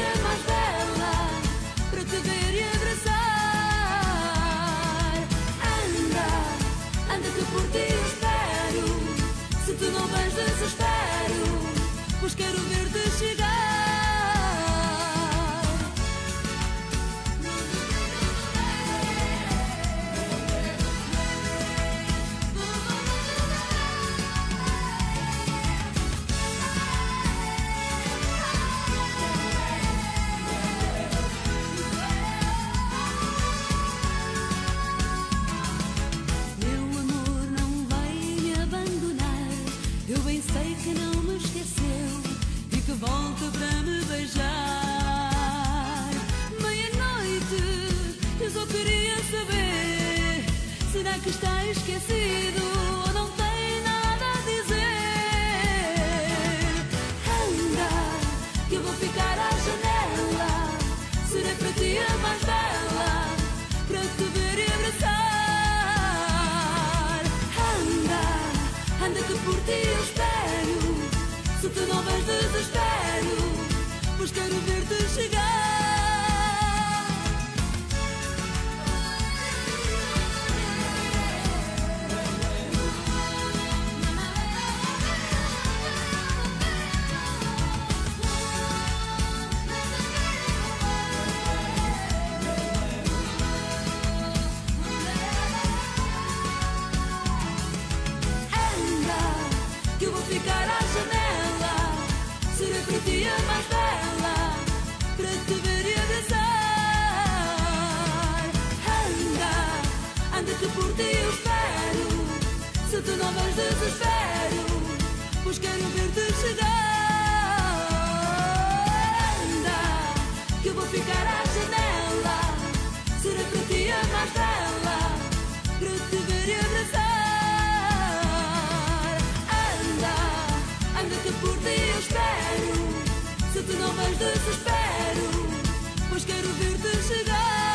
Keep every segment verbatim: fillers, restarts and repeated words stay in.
dia mais bela para te ver e abraçar. Anda, anda que por ti eu espero. Se tu não vens, desespero, pois quero ver-te chegar. Eu bem sei que não me esqueceu e que volta para me beijar. Meia-noite, eu só queria saber: será que está esquecido ou não tem nada a dizer? Anda, que eu vou ficar à janela. Serei para ti a mais bela para te ver e abraçar. Anda, anda que por ti eu espero. Se tu não vens, desespero, pois quero ver-te chegar. Anda, que eu vou ficar à janela. Serei para ti a mais bela para te ver e abraçar. Anda, anda que por ti eu espero. Se tu não vens, desespero, pois quero ver-te chegar. Anda, que eu vou ficar à janela. Serei para ti a mais bela para te ver e abraçar. Anda, anda que por ti eu espero. Se tu não vens, desespero, pois quero ver-te chegar.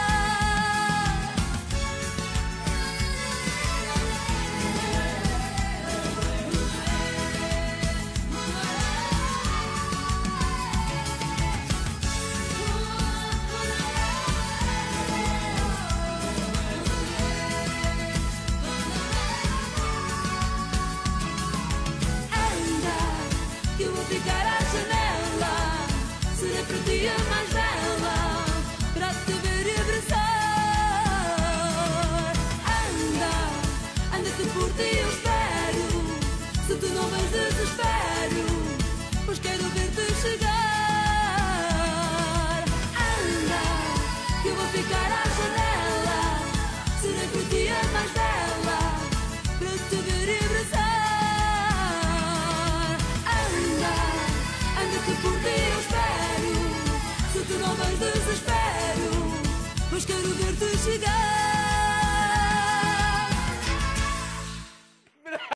Anda, que eu vou ficar à janela. Serei para ti a mais bela para te ver e abraçar. Anda, anda que por ti eu espero. Se tu não vens, desespero, pois quero ver-te chegar. Anda, que eu vou ficar à janela. Serei para ti a mais bela para te ver e abraçar. Anda, anda que por ti eu espero. Se tu não vens, desespero, pois quero ver-te chegar.